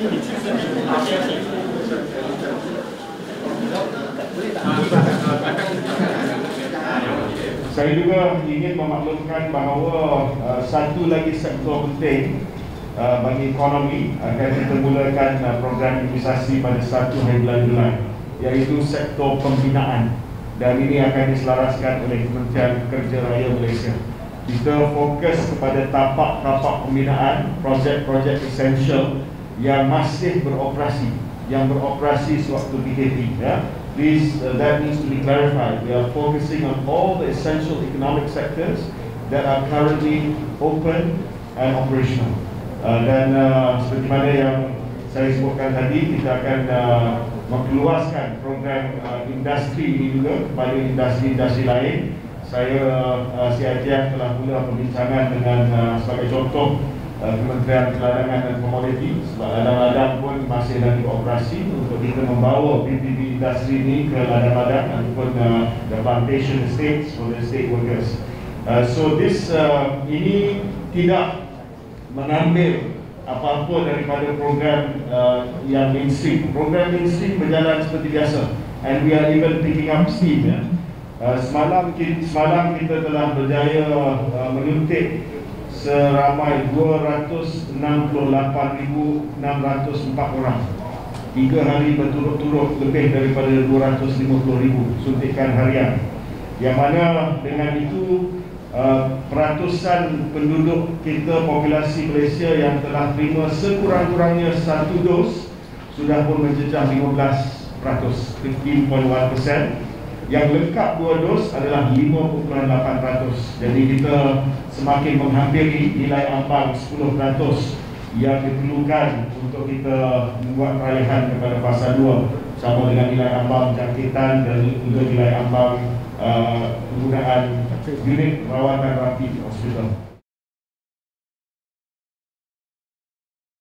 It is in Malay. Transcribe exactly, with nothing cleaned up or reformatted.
Saya juga ingin memaklumkan bahawa uh, satu lagi sektor penting uh, bagi ekonomi akan kita mulakan uh, program imunisasi pada satu hari bulan Julai, iaitu sektor pembinaan, dan ini akan diselaraskan oleh Kementerian Kerja Raya Malaysia. Kita fokus kepada tapak-tapak pembinaan, projek-projek esensial yang masih beroperasi, yang beroperasi sewaktu P K P, ya. Please, uh, that needs to be clarified. We are focusing on all the essential economic sectors that are currently open and operational. Uh, dan uh, seperti mana yang saya sebutkan tadi, kita akan uh, mengeluaskan program uh, industri ini juga kepada industri-industri lain. Saya uh, C I T F telah mula perbincangan dengan uh, sebagai contoh uh, Kementerian Perdagangan dan Komoditi, sebab ladang-ladang pun masih lagi operasi, untuk kita membawa P P B industri ini ke ladang-ladang ataupun uh, the plantation estates for the state workers. Uh, so this uh, ini tidak mengambil apa-apa daripada program uh, yang mainstream. Program mainstream berjalan seperti biasa, and we are even picking up steam, ya. Uh, semalam, kita, semalam kita telah berjaya uh, menyuntik seramai dua ratus enam puluh lapan ribu enam ratus empat orang. Tiga hari berturut-turut lebih daripada dua ratus lima puluh ribu suntikan harian. Yang mana dengan itu uh, peratusan penduduk kita, populasi Malaysia yang telah terima sekurang-kurangnya satu dos sudah pun menjejak lima belas peratus, lima belas perpuluhan satu peratus. Yang lengkap dua dos adalah lima perpuluhan lapan peratus. Jadi kita semakin menghampiri nilai ambang sepuluh peratus yang diperlukan untuk kita membuat peralihan kepada fasa dua, sama dengan nilai ambang jangkitan dan juga nilai ambang uh, penggunaan unit rawatan rapi di hospital.